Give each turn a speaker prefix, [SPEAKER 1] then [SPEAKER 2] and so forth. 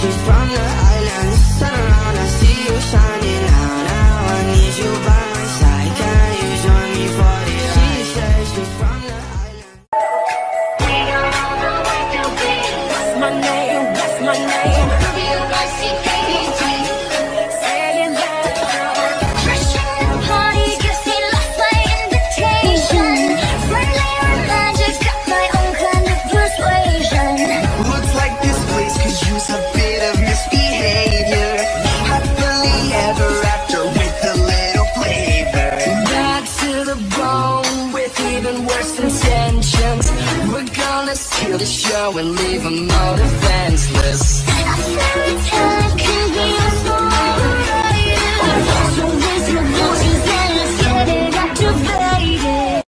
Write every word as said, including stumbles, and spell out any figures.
[SPEAKER 1] she's from the islands. Turn around, I see you shining now. Now I need you by my side. Can you join me for the ride? She says she's from the islands. We are on the way to be. What's my name? What's my name? W I C K E T. Saying that pressure in the party gives me lost my invitation. Friendly romantic, got my own kind of persuasion.
[SPEAKER 2] Looks like this place could use a bit of misbehavior. Happily ever after with a little flavor.
[SPEAKER 1] Back to the bone with even worse intentions. We're gonna steal the show and leave them all defenseless.